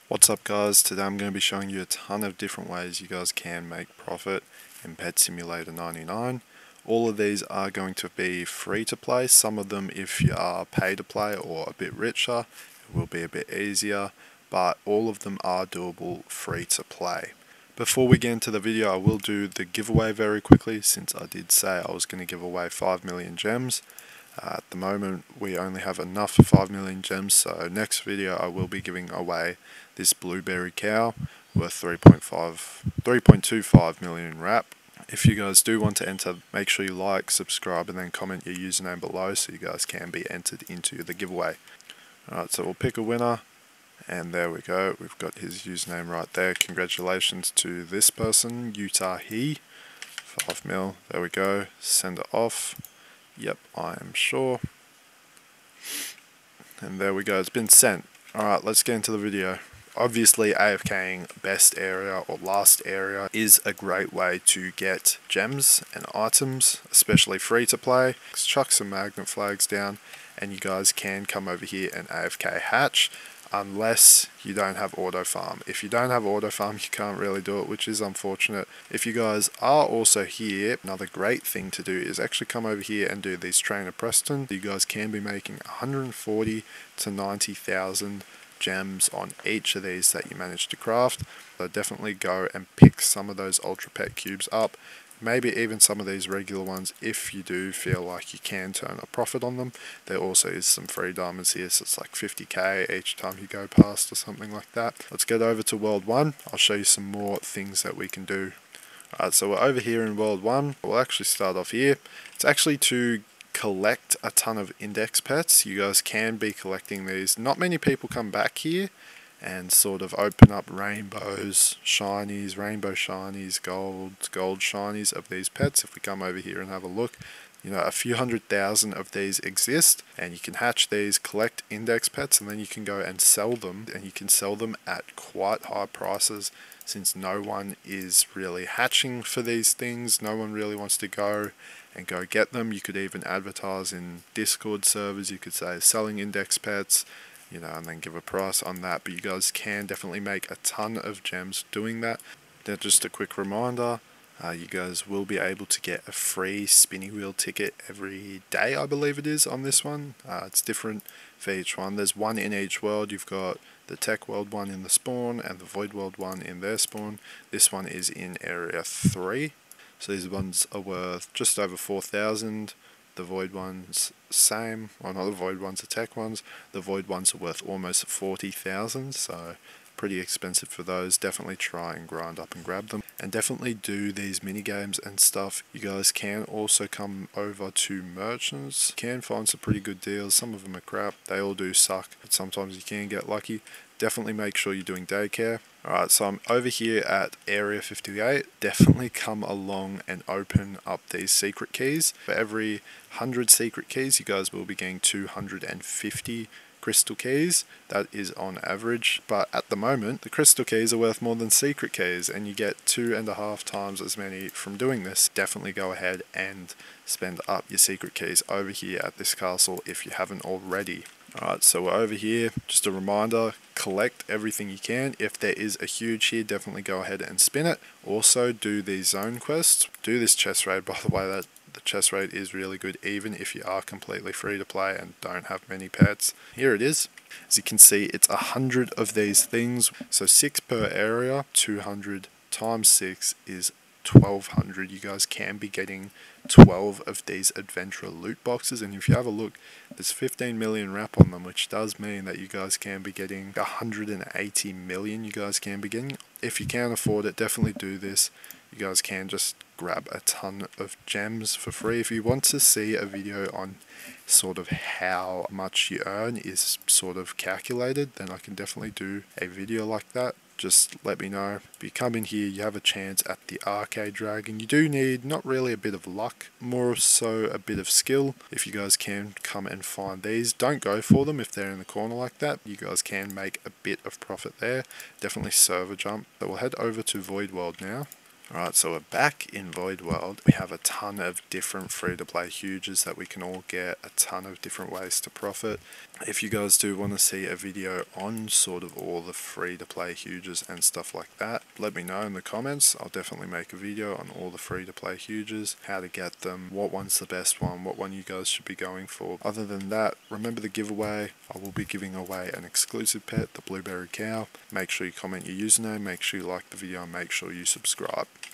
What's up guys, today I'm going to be showing you a ton of different ways you guys can make profit in Pet Simulator 99. All of these are going to be free to play. Some of them, if you are pay to play or a bit richer, it will be a bit easier, but all of them are doable free to play. Before we get into the video, I will do the giveaway very quickly, since I did say I was going to give away 5 million gems. At the moment we only have enough for 5 million gems, so next video I will be giving away this blueberry cow worth 3.25 million wrap. If you guys do want to enter, make sure you like, subscribe and then comment your username below so you guys can be entered into the giveaway. Alright, so we'll pick a winner and there we go, we've got his username right there. Congratulations to this person, Utah He, 5 mil, there we go, send it off. Yep, I am sure. And there we go, it's been sent. Alright, let's get into the video. Obviously, AFKing best area or last area is a great way to get gems and items, especially free to play. Let's chuck some magnet flags down and you guys can come over here and AFK hatch, unless you don't have auto farm. If you don't have auto farm, you can't really do it, which is unfortunate. If you guys are also here, another great thing to do is actually come over here and do these Trainer Preston. You guys can be making 140 to 90,000 gems on each of these that you manage to craft. So definitely go and pick some of those Ultra Pet cubes up. Maybe even some of these regular ones if you do feel like you can turn a profit on them. There also is some free diamonds here, so it's like 50k each time you go past or something like that. Let's get over to World 1. I'll show you some more things that we can do. Alright, so we're over here in World 1. We'll actually start off here. It's actually to collect a ton of index pets. You guys can be collecting these. Not many people come back here and sort of open up rainbows, shinies, rainbow shinies, gold shinies of these pets. If we come over here and have a look, you know, a few 100,000 of these exist, and you can hatch these, collect index pets, and then you can go and sell them, and you can sell them at quite high prices, since no one is really hatching for these things. No one really wants to go and go get them. You could even advertise in Discord servers. You could say selling index pets, you know, and then give a price on that. But you guys can definitely make a ton of gems doing that. Now, just a quick reminder, you guys will be able to get a free spinny wheel ticket every day, I believe it is, on this one. It's different for each one. There's one in each world. You've got the Tech World one in the spawn and the Void World one in their spawn. This one is in Area 3. So these ones are worth just over 4,000. The Void ones, same. Well, not the Void ones, the Tech ones. The Void ones are worth almost 40,000, so pretty expensive for those. Definitely try and grind up and grab them. And definitely do these mini games and stuff. You guys can also come over to merchants. You can find some pretty good deals. Some of them are crap. They all do suck, but sometimes you can get lucky. Definitely make sure you're doing daycare. Alright, so I'm over here at Area 58. Definitely come along and open up these secret keys. For every 100 secret keys, you guys will be getting 250 crystal keys. That is on average, but at the moment the crystal keys are worth more than secret keys, and you get 2.5 times as many from doing this. Definitely go ahead and spend up your secret keys over here at this castle if you haven't already. Alright, so we're over here. Just a reminder, collect everything you can. If there is a huge here, definitely go ahead and spin it. Also do these zone quests. Do this chest raid, by the way. That the chest raid is really good, even if you are completely free to play and don't have many pets. Here it is. As you can see, it's 100 of these things. So 6 per area. 200 times 6 is 1200. You guys can be getting 12 of these adventurer loot boxes, and if you have a look, there's 15 million wrap on them, which does mean that you guys can be getting 180 million. You guys can be getting, if you can afford it, definitely do this. You guys can just grab a ton of gems for free. If you want to see a video on sort of how much you earn is sort of calculated, then I can definitely do a video like that. Just let me know. If you come in here, you have a chance at the Arcade Dragon. You do need not really a bit of luck, more so a bit of skill. If you guys can come and find these, don't go for them if they're in the corner like that. You guys can make a bit of profit there. Definitely server jump. So we'll head over to Void World now. Alright, so we're back in Void World. We have a ton of different free-to-play huges that we can all get, a ton of different ways to profit. If you guys do want to see a video on sort of all the free-to-play huges and stuff like that, let me know in the comments. I'll definitely make a video on all the free-to-play huges, how to get them, what one's the best one, what one you guys should be going for. Other than that, remember the giveaway. I will be giving away an exclusive pet, the Blueberry Cow. Make sure you comment your username, make sure you like the video, and make sure you subscribe.